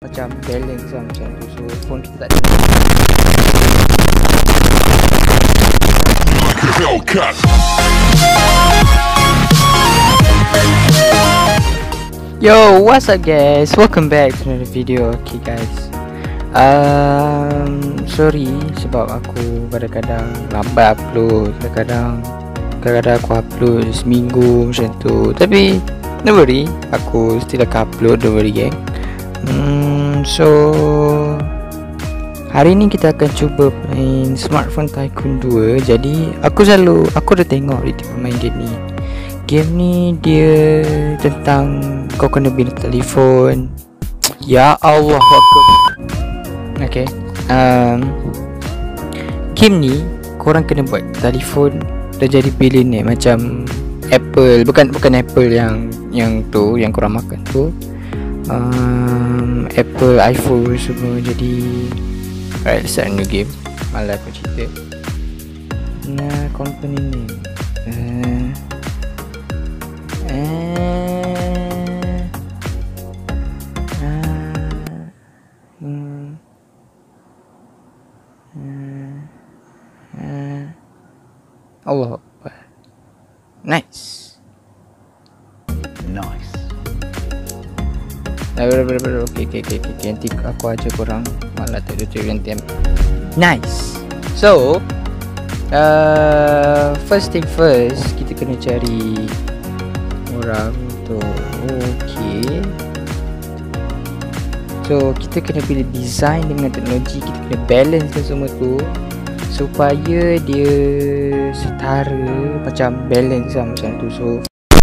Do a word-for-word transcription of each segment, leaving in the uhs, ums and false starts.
macam balance lah macam tu. So phone kita tak ada. Yo, what's up guys? Welcome back to another video. Okay guys, um, sorry sebab aku kadang-kadang lambat upload, kadang-kadang kadang-kadang aku upload seminggu macam tu. Tapi don't worry, aku still akan upload, don't worry gang. Hmm, so hari ni kita akan cuba main Smartphone Tycoon dua. Jadi aku selalu, aku dah tengok dia main game ni. Game ni dia tentang kau kena bina telefon. Ya Allah Akbar. Okay, um, game ni korang kena buat telefon dah jadi billionaire macam Apple. Bukan bukan Apple yang yang tu yang korang makan tu. Um, Apple, iPhone semua jadi. Alright, let's start a new game. Malah aku cerita. Nah, company name. Uh, uh, uh, hmm, uh, uh, Allah Akbar. Nice. Nice. Ber ber ber okey okey okey okey nanti aku ajar korang. Malah tak ada tu nanti. Nice. So, uh, first thing first, kita kena cari orang untuk okey. So, kita kena pilih design dengan teknologi, kita kena balance semua tu supaya dia setara, macam balance lah macam tu. So,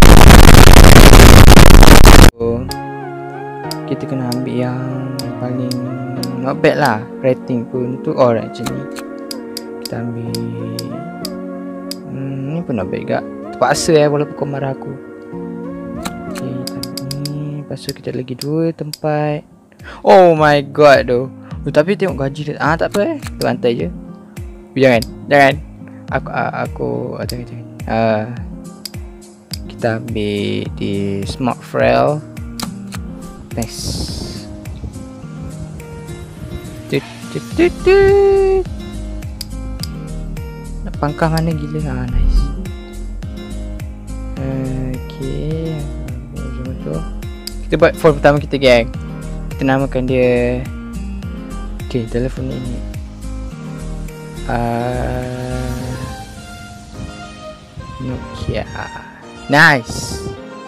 so kita kena ambil yang paling not bad lah rating pun tu. Alright, macam ni kita ambil. Hmm, ni pun not bad gak. Terpaksa eh walaupun kau marah aku. Okay, kita ambil ni. Lepas tu kita lagi dua tempat. Oh my god tu. Oh, tapi tengok gaji dia. Ah, tak apa eh, tu lantai je. Jangan, jangan. Aku uh, aku uh, jangan jangan. Uh, kita ambil di Smart Frail. Nice. Tut tut tut tut. Nak pangkah mana gila. Ah, nice. Okay, macam tu. Kita buat phone pertama kita gang. Kita namakan dia. Okay, telefon ini. Uh, Nokia. Nice.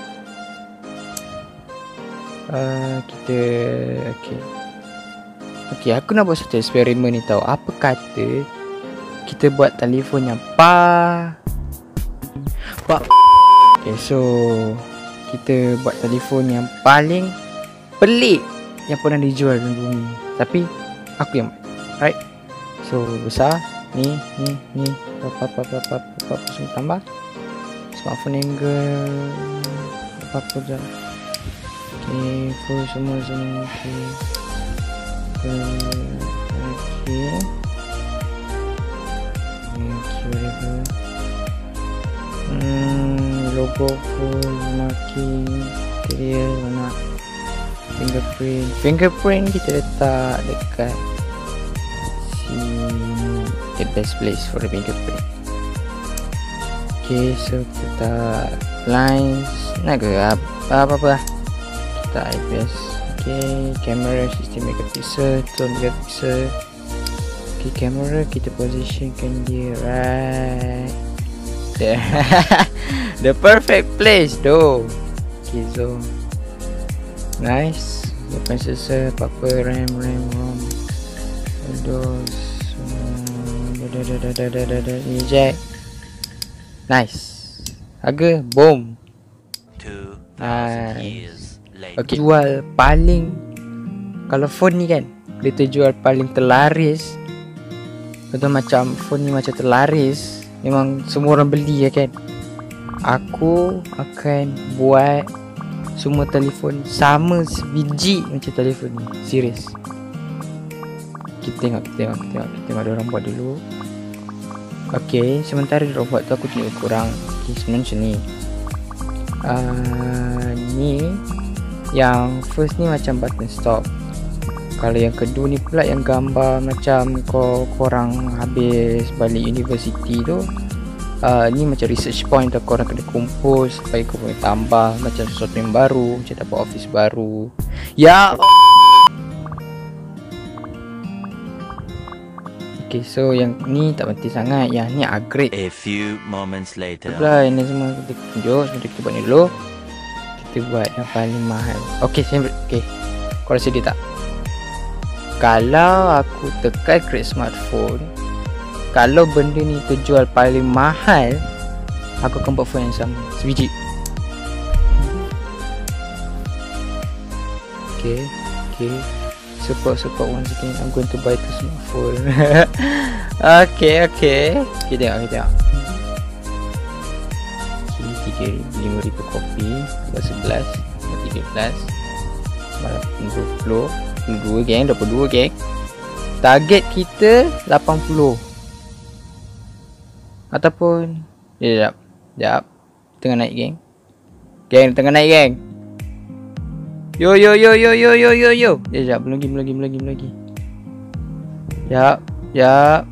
Uh, kita okay. Okay, aku nak buat satu eksperimen ni tau. Apa kata kita buat telefon yang pa pa okay, so kita buat telefon yang paling pelik yang pernah dijual di bumi. Tapi aku yang buat. Right. So besar ni ni ni apa apa apa apa apa, apa semua tambah smartphone angle apa apa je. Okay, full semua semua. Okay, uh, okay, okay, whatever. Hmm, logo full, marking, material mana, fingerprint. Fingerprint kita letak dekat sini. The best place for the fingerprint. Okay, so kita lines. Nak ke apa apa apa. Kita I P S. Okay, kamera sixteen megapixel, twelve megapixel. Okay, kamera kita positionkan dia right there. The perfect place though. Okay, so nice. Depan sensor, apa-apa, RAM, RAM, ROM, Windows, da da da da da da da, ni jack. Nice. Harga boom. two thousand years. Okay, jual paling, kalau phone ni kan dia terjual paling terlaris. Betul, macam phone ni macam terlaris, memang semua orang beli ya kan. Aku akan buat semua telefon sama sebiji macam telefon ni. Serius. Kita tengok, kita tengok, kita tengok, kita tengok ada orang buat dulu. Okay, sementara dia buat tu aku tunjuk korang. Okay, sebenarnya macam ni. uh, Ni yang first ni macam button stop. Kalau yang kedua ni pula yang gambar macam kau korang habis balik universiti tu. Uh, ni macam research point tu, korang kena kumpul supaya kau boleh tambah macam sesuatu yang baru, macam dapat office baru. Ya. Okay, so yang ni tak penting sangat. Yang ni upgrade. A few moments later. Itulah ini semua kita tunjuk. Sebentar kita buat ni dulu. Kita buat yang paling mahal. Okay, saya okay. Kau rasa dia tak? Kalau aku tekan create smartphone, kalau benda ni terjual paling mahal, aku akan buat phone yang sama, sebiji. Okay, okay. Support, support once again. I'm going to buy the smartphone. Okay, okay. Okay, tengok, kita tengok. Okay, tiga ribu, lima ribu kopi, dua sebelas, tiga belas, dua puluh, dua puluh dua geng, dua puluh dua geng. Target kita lapan puluh. Ataupun sekejap, sekejap. Tengah naik geng. Geng, tengah naik geng. Yo yo yo yo yo yo yo yo. Sekejap, belum lagi, belum lagi, belum lagi, belum lagi. Sekejap, sekejap.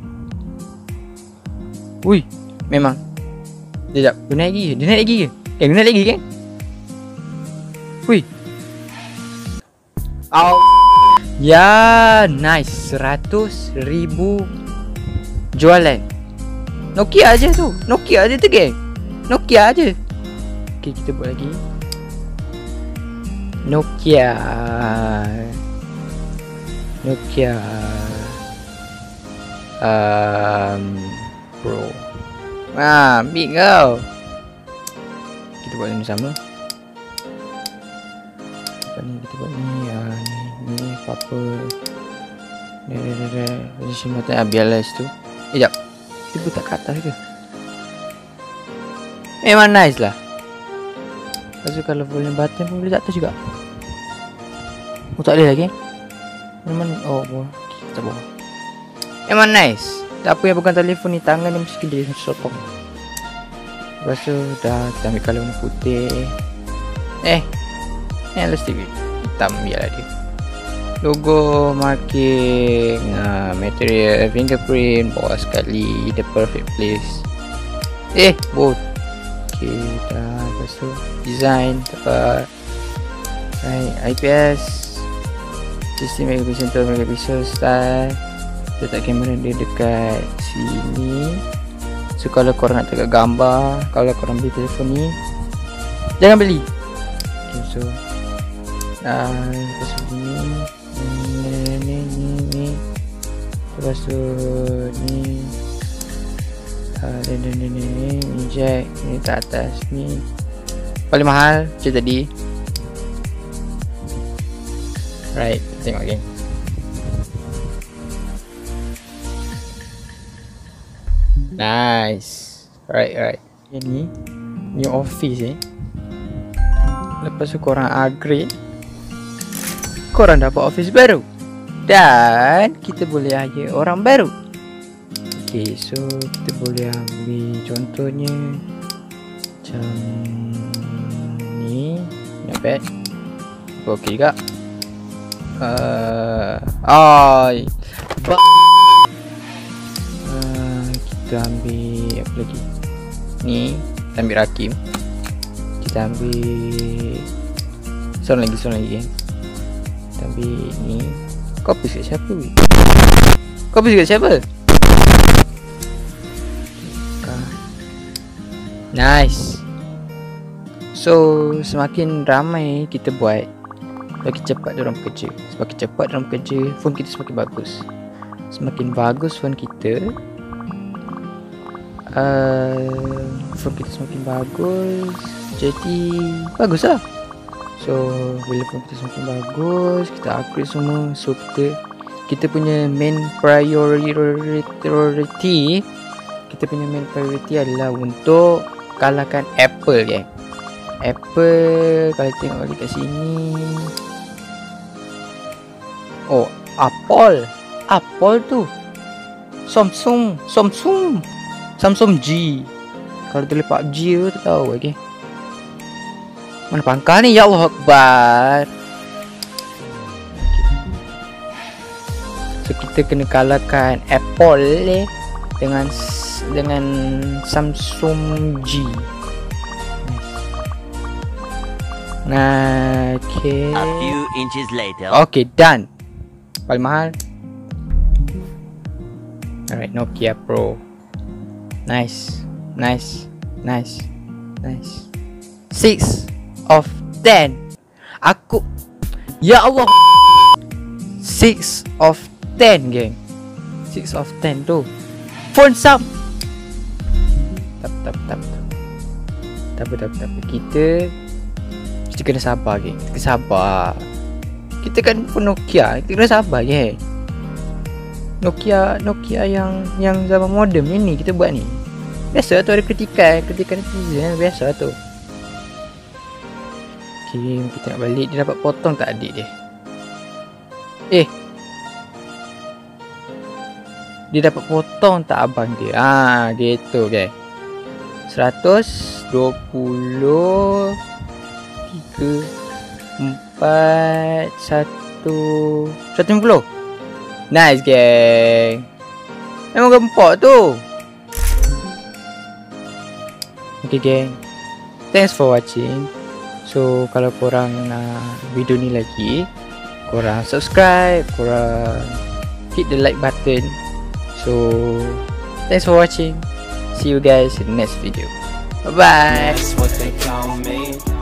Ui, memang. Sekejap, dia naik lagi ke? Dia naik lagi ke? Geng, dia naik lagi geng. Ui. Au. Ya, nice. Seratus ribu jualan. Nokia aja tu. Nokia aja tu geng. Nokia aja. Okay, kita buat lagi. Nokia. Nokia. Um, Pro. Ah, big kau. Kita buat yang sama. Apa ni? Kita buat ni. Ah, ni, ni apa-apa. Ni, ni, ni, ni. Posisi mata. Ah, biarlah situ. Eh, jap. Kita letak kat atas ke? Memang nice lah. Lepas tu kalau volume button pun boleh tak atas juga. Oh, tak boleh lagi. Memang, oh, bawah. Kita bawah. Memang nice. Apa yang bukan telefon ni, tangan ni mesti dia sotong. Lepas tu dah kita ambil colour warna putih. Eh, ni let's take it. Hitam biarlah dia. Logo, marking, uh, material, fingerprint, bawah sekali, the perfect place. Eh, both. Okay, dah. Lepas tu design tepat. Right, I P S, sixteen megapixel, twelve megapixel, style. Letak kamera dia dekat sini. So kalau korang nak tengok gambar, kalau korang beli telefon ni, jangan beli. Okay, so uh, lepas tu ni ni ni ni ni lepas tu ni uh, ni ni ni ni ni jack ni kat atas ni paling mahal macam tadi. Right, tengok geng. Nice. Right, right. Yang ni new office eh. Lepas tu korang upgrade, korang dapat office baru. Dan kita boleh hire orang baru. Okay, so kita boleh ambil contohnya macam ni. Not bad. Okay juga. Uh, oh, uh, kita ambil apa lagi? Ni, kita ambil Rakim. Kita ambil sound lagi, sound lagi kan. Kita ambil ni. Copy kat siapa weh? Copy kat siapa? Nice. So semakin ramai kita buat, semakin cepat diorang bekerja. Semakin cepat diorang bekerja, phone kita semakin bagus. Semakin bagus phone kita, uh, phone kita semakin bagus, jadi bagus lah. So bila phone kita semakin bagus, kita upgrade semua. So kita kita punya main priority, kita punya main priority adalah untuk kalahkan Apple ya. Apple kalau tengok balik kat sini. Oh, Apple. Apple tu Samsung, Samsung. Samsung G. Kalau tu lepak G tu tahu okey. Mana pangkal ni? Ya Allah Akbar. So kita kena kalahkan Apple eh, dengan dengan Samsung G. Nah, okay. A few inches later. Okay, done. Paling mahal. Alright, Nokia Pro. Nice, nice, nice, nice. Six of ten. Aku, ya Allah. Six of ten, geng. Six of ten tu. Phone sub. Tap tap tap. Tap tap tap. Kita kita kena sabar, geng. Kita kena sabar. Kita kan pun Nokia, kita kena sabar, geng. Nokia Nokia yang yang zaman modem ni kita buat ni. Biasa tu ada kritikan, kritikan netizen biasa tu. Okay, kita nak balik. Dia dapat potong tak adik dia? Eh, dia dapat potong tak abang dia? Ah, gitu guys. Seratus dua puluh tiga empat satu satu lima puluh. Nice geng. Memang gempok tu. Okay geng, thanks for watching. So kalau korang nak video ni lagi, korang subscribe, korang hit the like button. So thanks for watching. See you guys in the next video. Bye bye.